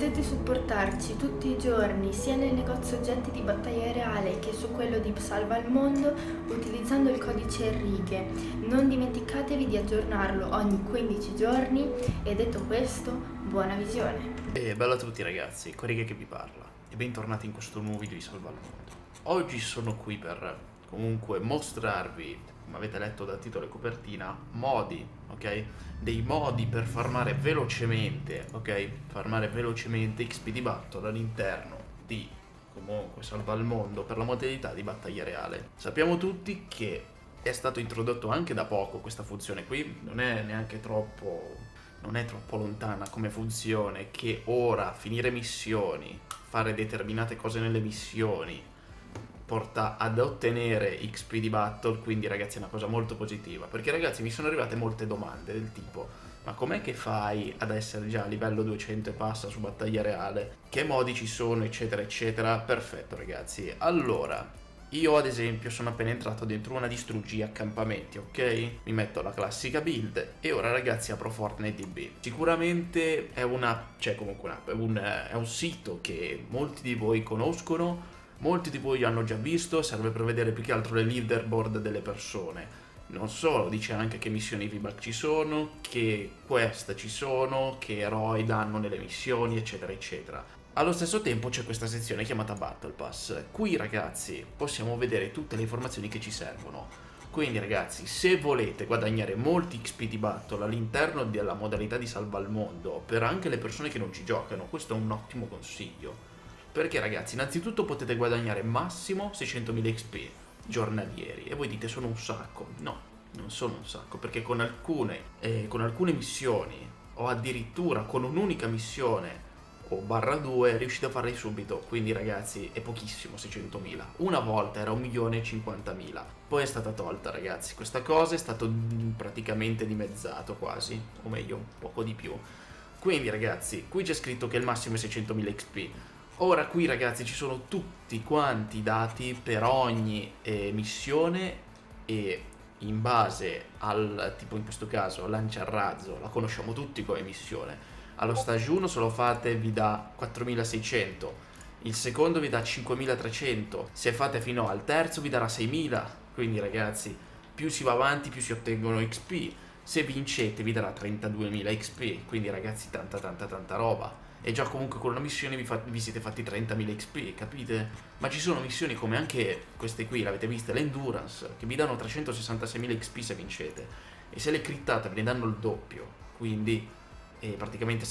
Potete supportarci tutti i giorni sia nel negozio oggetti di Battaglia Reale che su quello di Salva il Mondo utilizzando il codice Enrique. Non dimenticatevi di aggiornarlo ogni 15 giorni e detto questo, buona visione! E bella a tutti ragazzi, Corriga che vi parla e bentornati in questo nuovo video di Salva il Mondo. Oggi sono qui per comunque mostrarvi, come avete letto dal titolo e copertina, modi, ok? Dei modi per farmare velocemente, ok? Farmare velocemente XP di Battle all'interno di comunque Salva il Mondo per la modalità di Battaglia Reale. Sappiamo tutti che è stato introdotto anche da poco questa funzione qui, non è neanche troppo lontana come funzione, che ora finire missioni, fare determinate cose nelle missioni porta ad ottenere XP di Battle, quindi ragazzi è una cosa molto positiva, perché ragazzi mi sono arrivate molte domande del tipo: ma com'è che fai ad essere già a livello 200 e passa su Battaglia Reale? Che modi ci sono, eccetera eccetera? Perfetto ragazzi, allora io ad esempio sono appena entrato dentro una distruggi accampamenti, ok? Mi metto la classica build e ora ragazzi apro Fortnite DB. Sicuramente è è un sito che molti di voi conoscono, molti di voi hanno già visto, serve per vedere più che altro le leaderboard delle persone. Non solo, dice anche che missioni VBAC ci sono, che quest ci sono, che eroi danno nelle missioni, eccetera eccetera. Allo stesso tempo c'è questa sezione chiamata Battle Pass. Qui ragazzi possiamo vedere tutte le informazioni che ci servono. Quindi ragazzi, se volete guadagnare molti XP di Battle all'interno della modalità di Salva il Mondo, per anche le persone che non ci giocano, questo è un ottimo consiglio. Perché ragazzi, innanzitutto potete guadagnare massimo 600.000 XP giornalieri. E voi dite sono un sacco. No, non sono un sacco, perché con alcune missioni, o addirittura con un'unica missione o /2 riuscite a farli subito. Quindi ragazzi è pochissimo 600.000. Una volta era 1.050.000, poi è stata tolta ragazzi. Questa cosa è stato praticamente dimezzato quasi, o meglio un poco di più. Quindi ragazzi, qui c'è scritto che il massimo è 600.000 XP. Ora qui ragazzi ci sono tutti quanti i dati per ogni missione, e in base al tipo, in questo caso lanciarazzo, la conosciamo tutti come missione. Allo stage 1 se lo fate vi dà 4.600, il secondo vi dà 5.300, se fate fino al terzo vi darà 6.000. Quindi ragazzi più si va avanti più si ottengono XP. Se vincete vi darà 32.000 XP, quindi ragazzi tanta roba. E già comunque con una missione vi siete fatti 30.000 XP, capite? Ma ci sono missioni come anche queste qui, l'avete vista, l'Endurance, che vi danno 366.000 XP se vincete. E se le crittate ve ne danno il doppio, quindi praticamente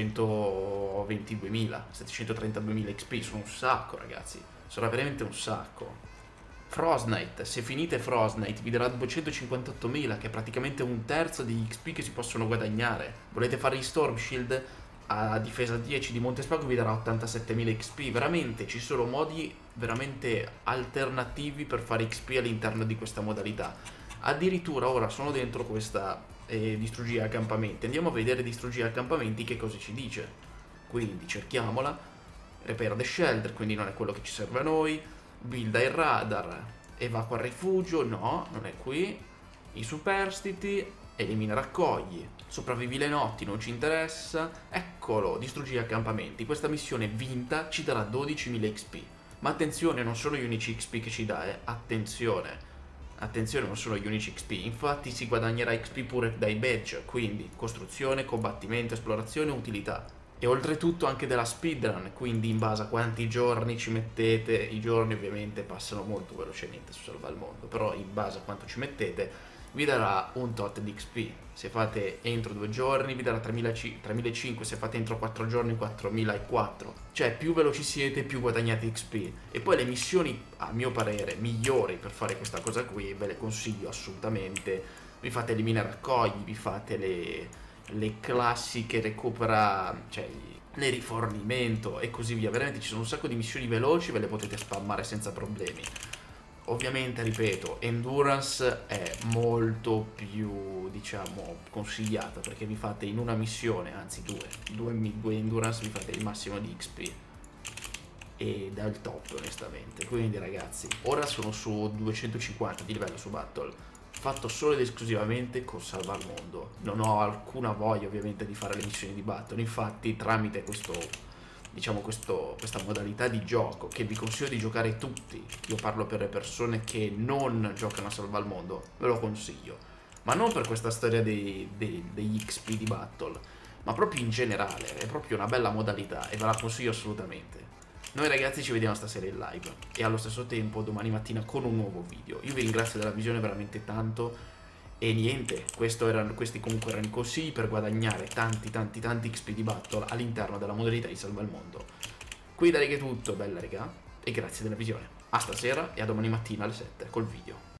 722.000, 732.000 XP, sono un sacco ragazzi, sono veramente un sacco. Frostnite, se finite Frostnite vi darà 258.000, che è praticamente un terzo degli XP che si possono guadagnare. Volete fare gli Storm Shield a difesa 10 di Montespago vi darà 87.000 XP. Veramente ci sono modi veramente alternativi per fare XP all'interno di questa modalità. Addirittura ora sono dentro questa distruggere accampamenti. Andiamo a vedere distruggere accampamenti che cosa ci dice. Quindi cerchiamola. Repair the shelter, quindi non è quello che ci serve a noi. Builda il radar, evacua il rifugio, no, non è qui. I superstiti, elimina raccogli, sopravvivi le notti, non ci interessa. Eccolo, distruggi gli accampamenti. Questa missione vinta ci darà 12.000 XP. Ma attenzione, non sono gli unici XP che ci dà, attenzione. Attenzione, non sono gli unici XP. Infatti si guadagnerà XP pure dai badge, quindi costruzione, combattimento, esplorazione, utilità. E oltretutto anche della speedrun, quindi in base a quanti giorni ci mettete, i giorni ovviamente passano molto velocemente su Salva il Mondo, però in base a quanto ci mettete vi darà un tot di XP. Se fate entro 2 giorni vi darà 3.500, se fate entro 4 giorni 4.400. Cioè più veloci siete più guadagnate XP. E poi le missioni, a mio parere, migliori per fare questa cosa qui, ve le consiglio assolutamente. Vi fate eliminare raccogli, vi fate le classiche recupera, cioè le rifornimento e così via. Veramente ci sono un sacco di missioni veloci, ve le potete spammare senza problemi. Ovviamente ripeto, Endurance è molto più, diciamo, consigliata, perché vi fate in una missione, anzi due Endurance, vi fate il massimo di XP ed è il top onestamente. Quindi ragazzi, ora sono su 250 di livello su Battle, fatto solo ed esclusivamente con Salva il Mondo. Non ho alcuna voglia ovviamente di fare le missioni di Battle, infatti tramite diciamo questa modalità di gioco che vi consiglio di giocare tutti, io parlo per le persone che non giocano a Salva al Mondo, ve lo consiglio, ma non per questa storia degli XP di Battle, ma proprio in generale, è proprio una bella modalità e ve la consiglio assolutamente. Noi ragazzi ci vediamo stasera in live e allo stesso tempo domani mattina con un nuovo video. Io vi ringrazio della visione veramente tanto e niente, questi comunque erano i consigli per guadagnare tanti XP di Battle all'interno della modalità di Salva il Mondo. Qui da Riga è tutto, bella raga, e grazie della visione. A stasera e a domani mattina alle 7 col video.